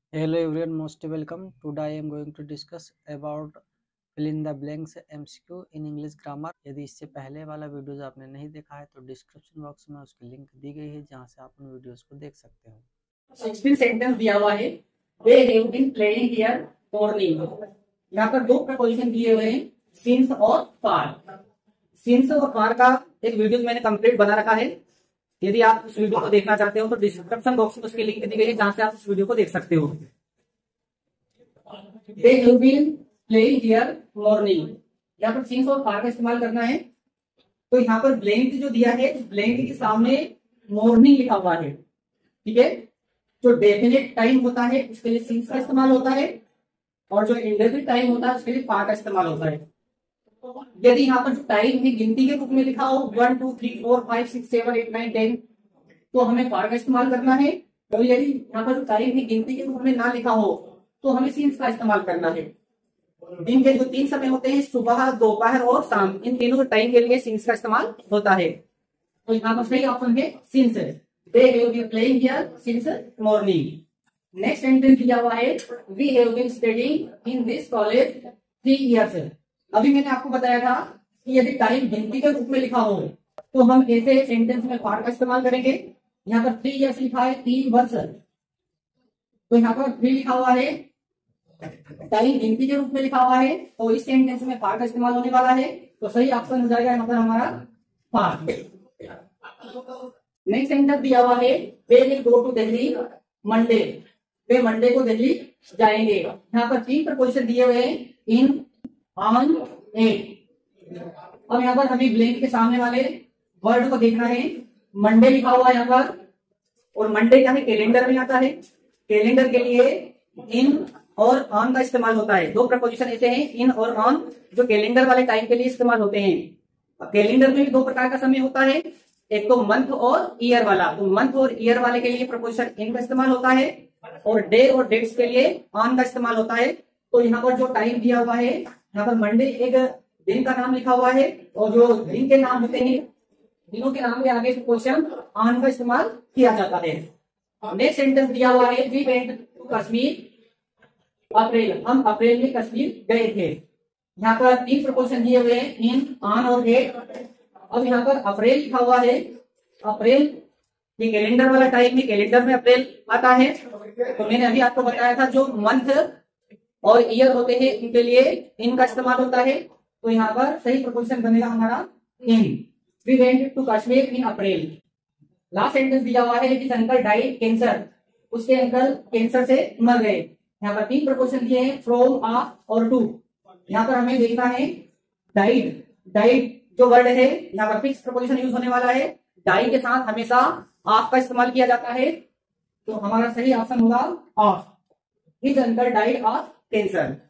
Hello everyone, most welcome. Today I am going to discuss about fill in the blanks MCQ in English grammar। यदि इससे पहले वाला videos आपने नहीं देखा है तो डिस्क्रिप्शन बॉक्स में उसकी लिंक दी गई है जहां से आप उन वीडियोस को देख सकते हो। 16 सेंटेंस दिया हुआ है। They have been playing here morning. यहाँ पर दो प्रपोजिशन दिए हुए हैं, सिंस और फार। सिंस और फार का एक वीडियो मैंने कंप्लीट बना रखा है। यदि आप उस वीडियो को देखना चाहते हो तो डिस्क्रिप्शन बॉक्स में उसकी लिंक दी गई है जहां से आप उस वीडियो को देख सकते हो। They have been playing here morning, यहाँ पर सिंस और फार का इस्तेमाल करना है। तो यहाँ पर ब्लैंक जो दिया है, ब्लैंक के सामने मॉर्निंग लिखा हुआ है, ठीक है। जो डेफिनेट टाइम होता है उसके लिए सिंस का इस्तेमाल होता है और जो इंडेफिनिट टाइम होता है उसके लिए फार का इस्तेमाल होता है। यदि यहाँ पर जो टाइम है गिनती के रूप में लिखा हो 1 2 3 4 5 6 7 8 9 10, तो हमें फार का इस्तेमाल करना है। और यदि यहाँ पर जो टाइम है गिनती के रूप में ना लिखा हो तो हमें सिंस का इस्तेमाल करना है। दिन के जो 3 समय होते हैं, सुबह, दोपहर और शाम, इन तीनों टाइम के लिए सिंस का इस्तेमाल होता है। तो यहाँ पर सही ऑप्शन है since. They have been playing here since morning. Next sentence दिया हुआ है, we have been studying in this college 3 years. अभी मैंने आपको बताया था कि यदि टाइम गिनती के रूप में लिखा हो तो हम ऐसे सेंटेंस में फार का इस्तेमाल करेंगे। यहाँ पर 3 years लिखा है, 3 वर्ष, तो यहाँ पर 3 लिखा हुआ है, टाइम गिनती के रूप में लिखा हुआ है, तो इस सेंटेंस में फार का इस्तेमाल होने वाला है। तो सही ऑप्शन हो जाएगा यहाँ पर हमारा फार। नेक्स्ट सेंटेंस दिया हुआ है, they will go to Delhi Monday. वे मंडे को दिल्ली जाएंगे। यहाँ पर 3 प्रपोजिशन दिए हुए हैं, इन, ऑन, एट। अब यहाँ पर हमें ब्लैंक के सामने वाले वर्ड को देखना है। मंडे लिखा हुआ है यहाँ पर, और मंडे क्या है, कैलेंडर में आता है। कैलेंडर के लिए इन और ऑन का इस्तेमाल होता है। 2 प्रपोजिशन ऐसे हैं, इन और ऑन, जो कैलेंडर वाले टाइम के लिए इस्तेमाल होते हैं। कैलेंडर में भी 2 प्रकार का समय होता है, एक तो मंथ और ईयर वाला। तो मंथ और ईयर वाले के लिए प्रपोजिशन इन का इस्तेमाल होता है और डे और डेट्स के लिए ऑन का इस्तेमाल होता है। तो यहाँ पर जो टाइम दिया हुआ है, यहाँ पर मंडे एक दिन का नाम लिखा हुआ है, और जो दिन के नाम होते हैं, दिनों के नाम के आगे प्रपोजिशन ऑन का इस्तेमाल किया जाता है। नेक्स्ट सेंटेंस दिया हुआ है, we went to Kashmir April. हम अप्रैल में कश्मीर गए थे। यहाँ पर 3 प्रपोजिशन दिए हुए हैं, इन, ऑन और एट। अब यहाँ पर अप्रैल लिखा हुआ है। अप्रैल ये कैलेंडर वाला टाइम है, कैलेंडर में अप्रैल आता है। तो मैंने अभी आपको बताया था जो मंथ और ईयर होते हैं इनके लिए इन का इस्तेमाल होता है। तो यहाँ पर सही प्रपोजिशन बनेगा हमारा in. We went to Kashmir in April. Last sentence दिया हुआ है, हिज अंकल डाइड कैंसर। उसके अंकल कैंसर से मर गए। यहाँ पर 3 प्रपोजिशन दिए हैं, फ्रॉम, आ और टू। यहाँ पर हमें देखना है डाइड। डाइड जो वर्ड है यहाँ पर फिक्स प्रपोजिशन यूज होने वाला है। डाई के साथ हमेशा ऑफ का इस्तेमाल किया जाता है। तो हमारा सही ऑप्शन होगा of. His uncle died of cancer.